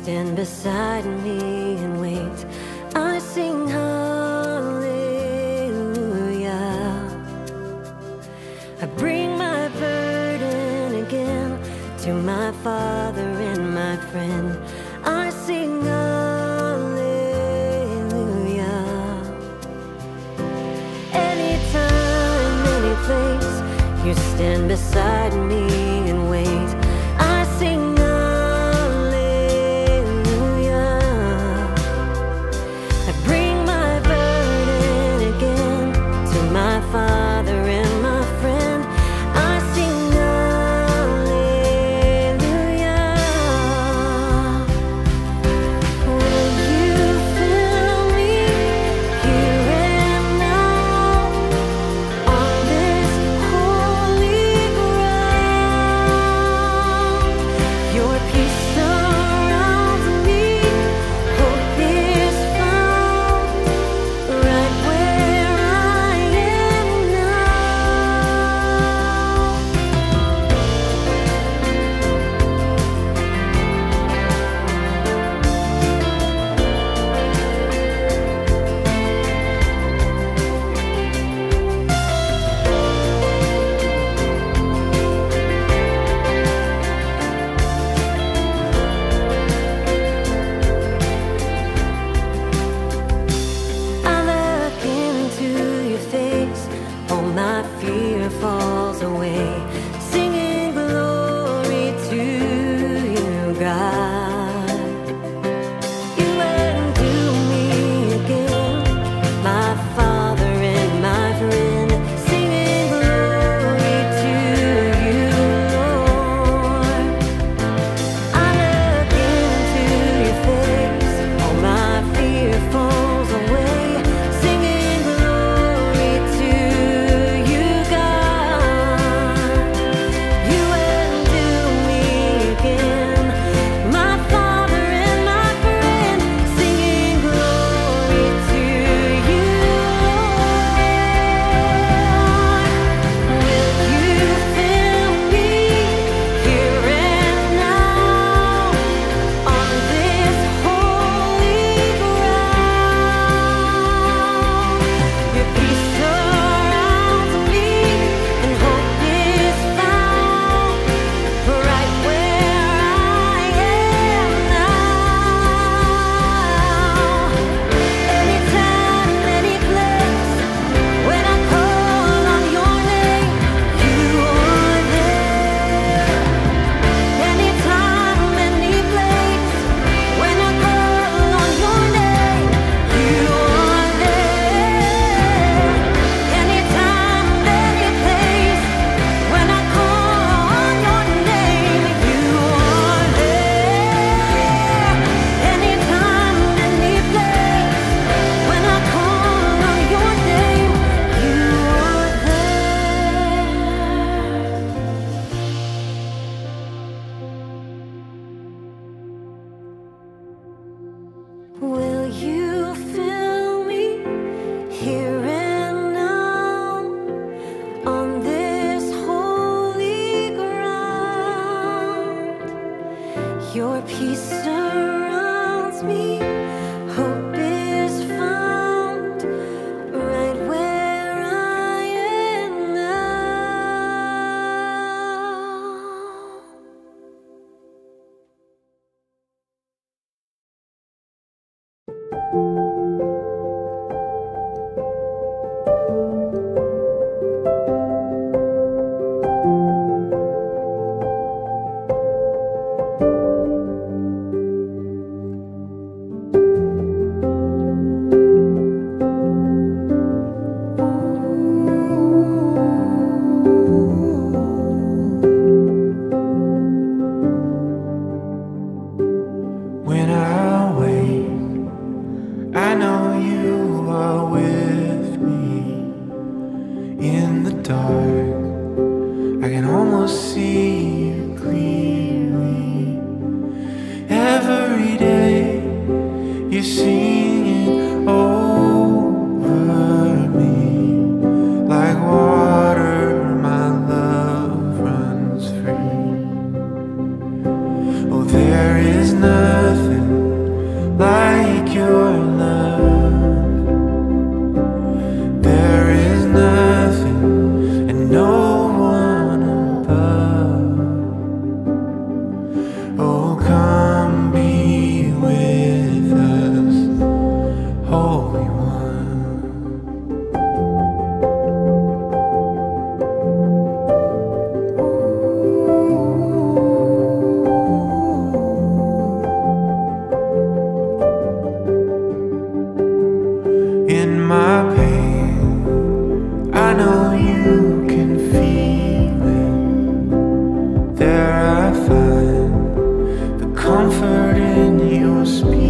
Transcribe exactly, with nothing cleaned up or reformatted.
stand beside me and wait. I sing hallelujah. I bring my burden again to my Father and my friend. I sing hallelujah. Anytime, any place, you stand beside me and wait. I sing hallelujah. I bring my burden again to my Father and my friend. I sing hallelujah. Will you fill me here and now on this holy ground? Your peace surrounds me, hope is found right where I am I look into your face, all my fear falls away, singing glory to you, God. You undo me again, my Father and my friend, singing glory to you, Lord. I look into your face, all my fear falls away, singing glory to you, God. You undo me again, my Father and my friend, singing glory to you, Lord. Will you fill me here and now on this holy ground? Your peace surrounds me and hope is found right where I am now. Anytime, any place, when I call on your name, you are there. Anytime, any place, when I call on your name, you are there. Anytime, any place, when I call on your name, you are there. Anytime, any place, when I call on your name, you are there. Will you fill me here and now on this holy ground? Your peace surrounds me, hope is found right where I am now. When I wake, I know you are with me. In the dark, I can almost see you clearly. Every day, you're singing over me. Like water, my love runs free. Oh, there is nothing comfort in your speech.